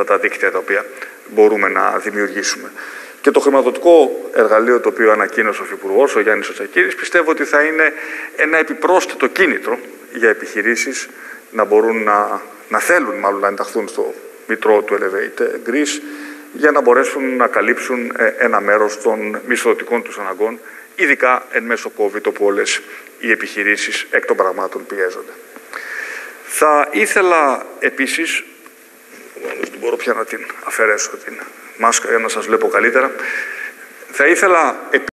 αυτά τα δίκτυα τα οποία μπορούμε να δημιουργήσουμε. Και το χρηματοδοτικό εργαλείο το οποίο ανακοίνωσε ο Υφυπουργός, ο Γιάννης Οτσακύρης, πιστεύω ότι θα είναι ένα επιπρόσθετο κίνητρο για επιχειρήσεις να μπορούν να θέλουν μάλλον να ενταχθούν στο μητρό του Elevate Greece για να μπορέσουν να καλύψουν ένα μέρος των μισθοδοτικών τους αναγκών, ειδικά εν μέσω COVID, όπου όλες οι επιχειρήσεις εκ των πραγμάτων πιέζονται. Θα ήθελα επίσης, μπορώ πια να την αφαιρέσω την μάσκα για να σας βλέπω καλύτερα, θα ήθελα